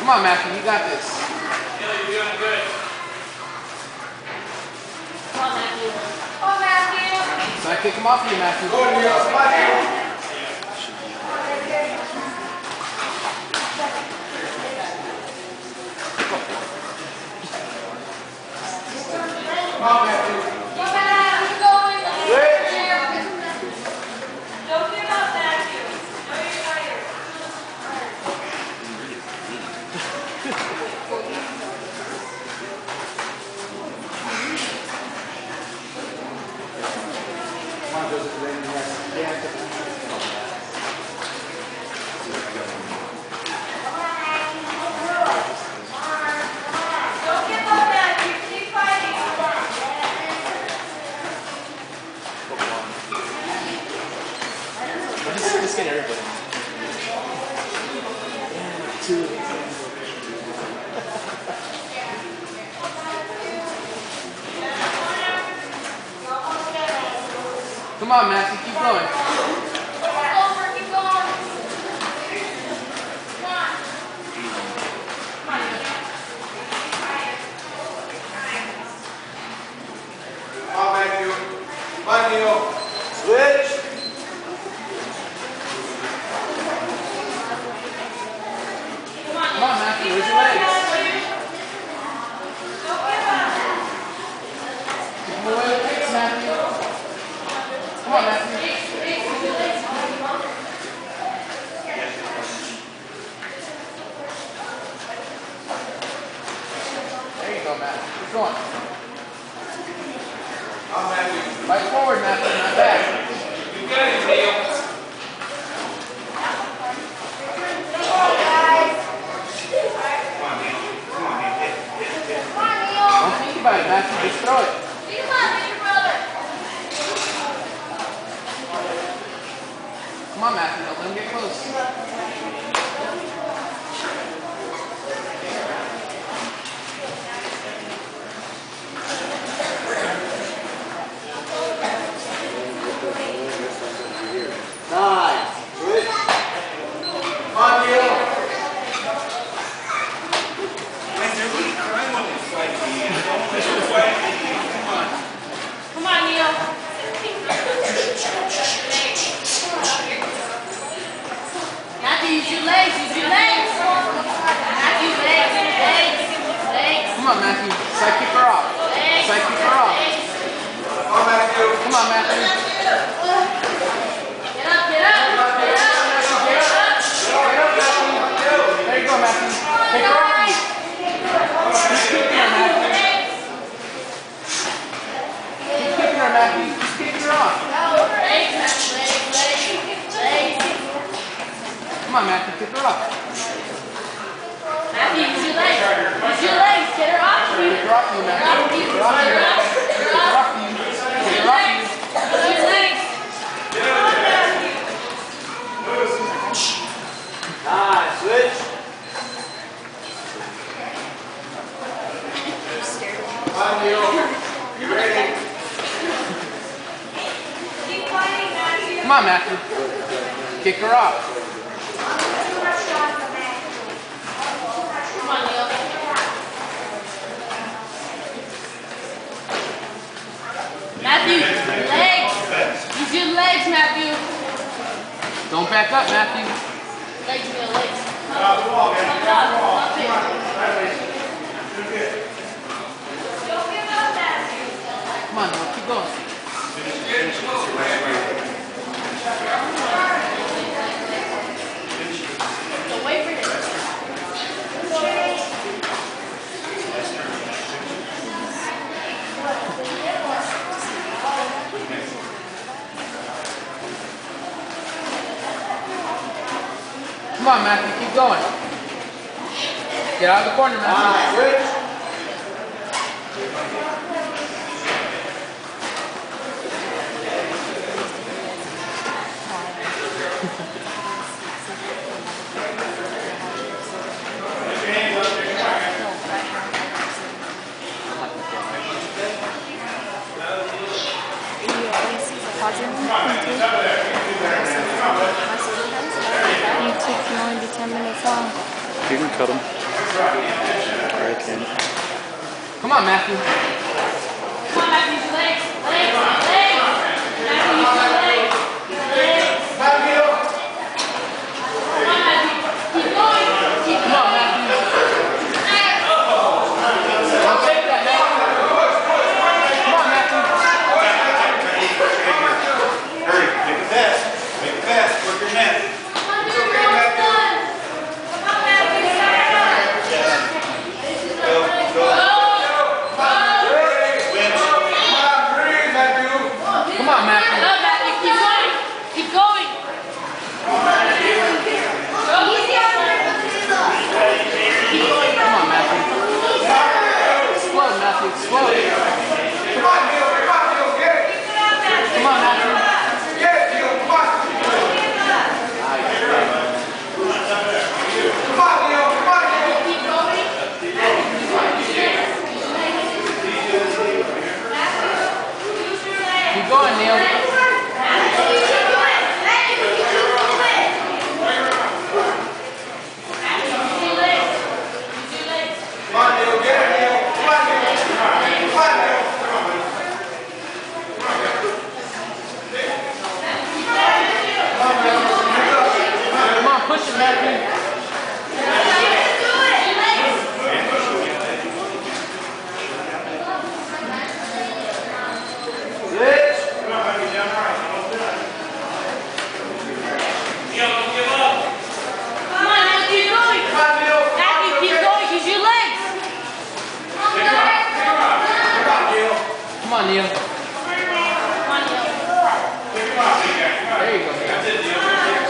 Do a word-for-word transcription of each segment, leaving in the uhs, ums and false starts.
Come on, Matthew, you got this. Yeah, you're doing good. Come on, Matthew. Come on, Matthew. So I kick him off you, Matthew. Go, Neil. Matthew. Come on, Matthew. Come on, keep going. Switch. Don't give up, Matthew. No, you're tired. Come on, Joseph. Ready to rest. Yeah. Don't give up, Matthew. Keep fighting. Just, just get everybody. Yeah, two. Come on, Matthew, keep going. Keep over, keep going. Come on. Come on, Matthew. Come on, Neil. Switch. Come on, Come on, Matthew, raise your legs. Don't give up. Keep them away with kicks, Matthew. Come on, Matthew. There you go, Matthew. Keep going. Come on, Matthew. Right forward, Matthew, not back. You got it, Neil. Don't think about it, Matthew. Just throw it. Come on, big brother. Come on, Matthew. Don't let him get close. Nine. Switch. Come on, Neil. Come on, Neil. Matthew, use your legs, use your legs. Matthew, legs, legs, legs. Come on, Matthew. Side kick her off. Side kick her off. Come on, Matthew. Come on, Matthew. Get up, get up, get up, get up. There you go, Matthew. Take her off you. Keep kicking her, Matthew. Keep kicking her, Matthew. Keep kicking her off. Legs, legs, legs, legs. Come on, Matthew. Kick her off. Matthew, use your legs. Use your legs. Get her off you. Kick her off you, Get her off Matthew. you. Kick her off Get you. her off. Kick Get her her off. off you. Use Kick your her off legs. you. Use your legs. Nine. Switch. Come on, Neil. You ready? Keep fighting, Matthew. Come on, Matthew. Kick her off. Come on, Neil. Matthew, legs. Use your legs, Matthew. Don't back up, Matthew. Legs, Neil, legs. Come on, man. Come up, up it. Don't give up, Matthew. Come on, Noah. Keep going. So wait for him. Come on, Matthew. Keep going. Get out of the corner, Matthew. Nine. Switch. YouTube can only be ten minutes long. You can cut them. Come on, Matthew. Come on, Matthew, use your legs. Legs, legs. Matthew, use your legs. Legs. Matthew. Come on, Matthew. Keep going. Keep Come on, going. Matthew. Don't take that, Matthew. Come on, Matthew. Hurry, make it fast. Make it fast. Work your net. Come on, dude, you're almost done. Come on, Matthew. Go, go. Go. Come on, Matthew. Go, Matthew. Keep going. Keep going. Go. Come on, Matthew. Explode, Matthew. Explode. Come on, Neil. Come on, Neil. Get it. Come on, Matthew. Get it, Neil. Come on. Come on, Neil. Come on, Neil. Keep going. Keep going, Neil. Come on, Neil. Get it, Neil. Come on, Neil. Come on, Neil. Come on, push it, Matthew. Rich. Neil, don't give up. Come on, Matthew, keep going. Come on, Neil. Come on, Matthew, Neil. keep Get it. going. Use your legs. Come on, Neil. Come on, Neil. Come on, Neil. There you go, Neil.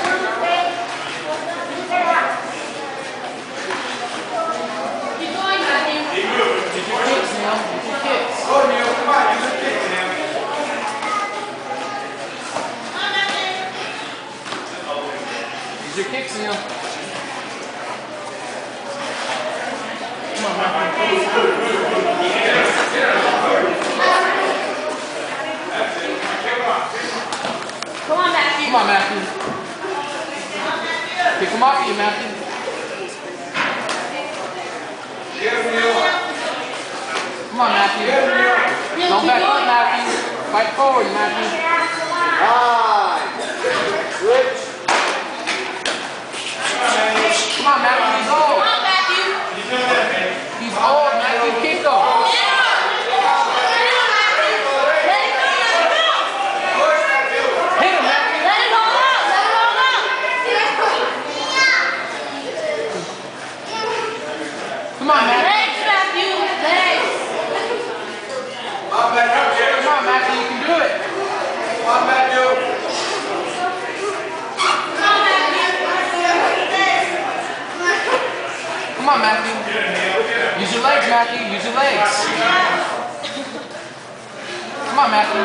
Keep going, Matthew. Use your kicks, Neil. Use your kicks. Go, Neil. Come on. Use the kick, Neil. Come on, Matthew. Use your kicks, Neil. Come on, Matthew. Come on, Matthew. Come on, Matthew. Pick him off you, Matthew. Get him, Neil. Come on, Matthew. Get him, Neil. Neil, Don't keep back up, going. Matthew. Fight forward, Matthew. Nine. Rich. Come on, Matthew. He's old. Come on, Matthew. He's old, Matthew. Kick him. Let it go, let it go. Push, Matthew. Hit him, Matthew. Let it all out, let it all out. Come on, Matthew. Legs, Matthew, legs. Come on, Matthew. Come on, Matthew. You can do it. Come on, Matthew. Come on, Matthew. Come on, Matthew. Use your legs, Matthew. Use your legs. Come on, Matthew.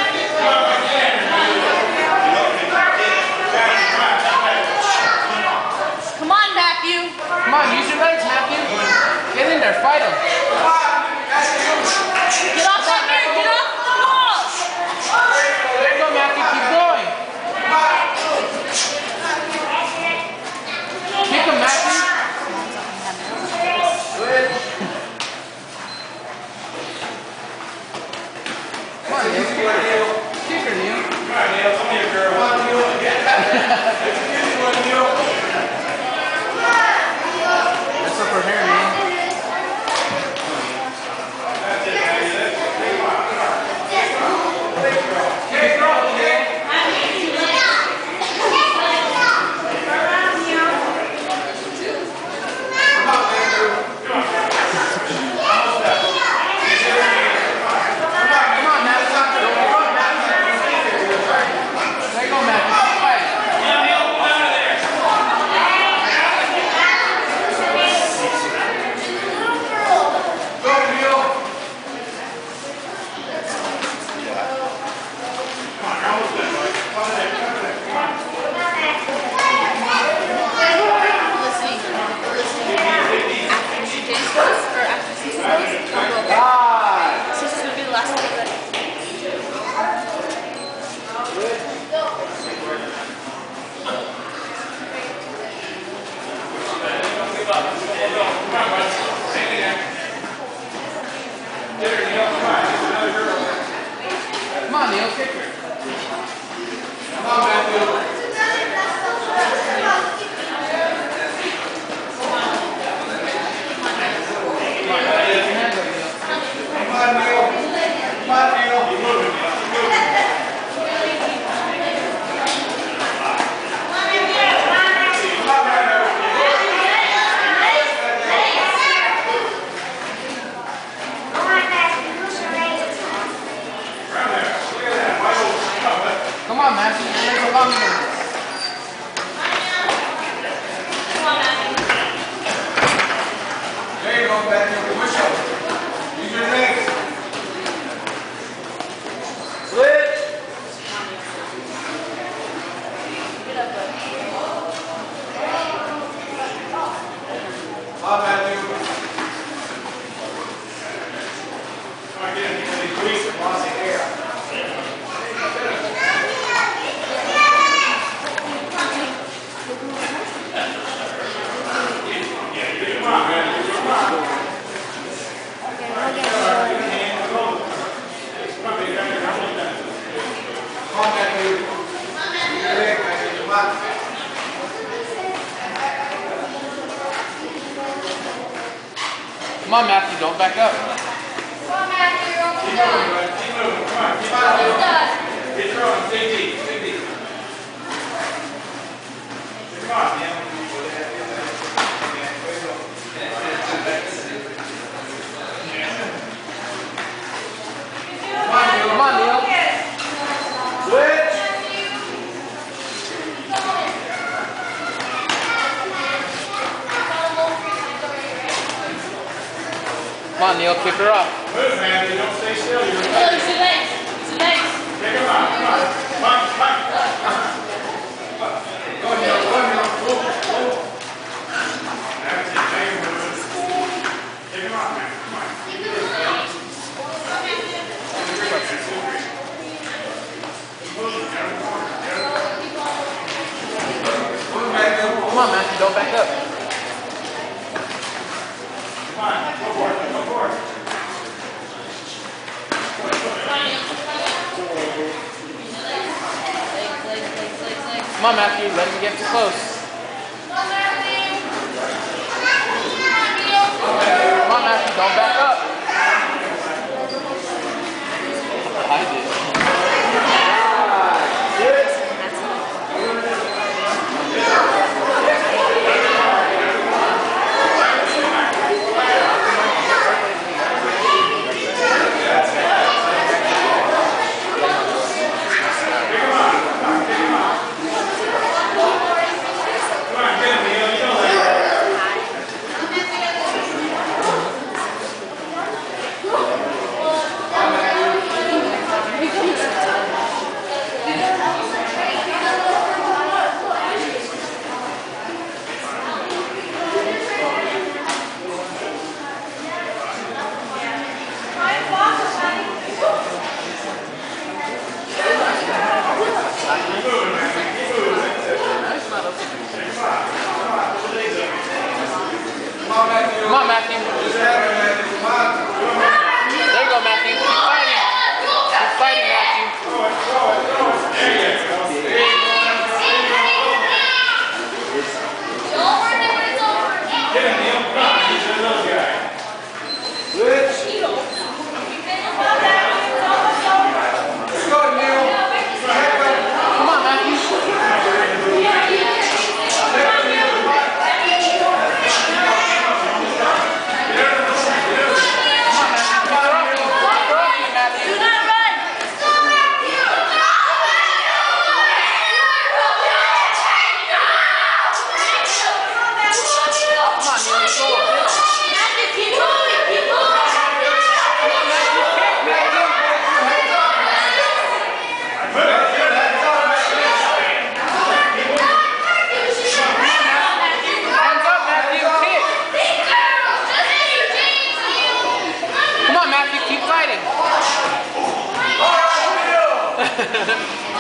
Come on, Matthew. Come on, use your legs, Matthew. Get in there. Fight him. Come on, Matthew. Get off that mirror, get off the wall. There you go, Matthew. Keep going. Come on. Kick him, Matthew. Good. Come on, Neil. Easy one, Neil. Kick her, Neil. on, Matthew. Push up. Use your legs. Switch. Come on, Matthew. Come on, get him. He's going to be greased and lost the air. Come on, Matthew. Use your legs, Matthew. Come on. Come on, Matthew, don't back up. Come on, Matthew, you're almost Keep done. moving, bud. Keep moving. Come on, keep You're almost moving. done. Get throwing. Stay deep. Stay deep. Come on, man. Come on, Neil. Switch. Come on, Neil, kick her off. Move, man. You don't stay still. You're Oh, use your legs. Use your legs. Take him out. Come on. Punch, punch. Go, Neil. Go, Neil. Move. Move. That's it. Take him out. Take him out, man. Come on. Move, Matthew. Come on, Matthew, don't back up. Come on. Go for it. Go for it. Legs, legs, legs, legs, legs. Come on, Matthew, let him get too close. Come on, Matthew. Come on, Matthew, don't back up. I did. Come on, get him, Neil. You know that. Come on, Matthew. Come on, Matthew. Just have it, Matthew. Come on. There you go, Matthew. Keep fighting. Keep fighting, Matthew. Get him, Neil. Come on. He's a little guy. Switch. Let's go, Neil. Let go. Come on, Matthew. Do not run. Matthew, keep moving, keep moving. Hands up, Matthew. Kick. Come on, Matthew. Keep fighting.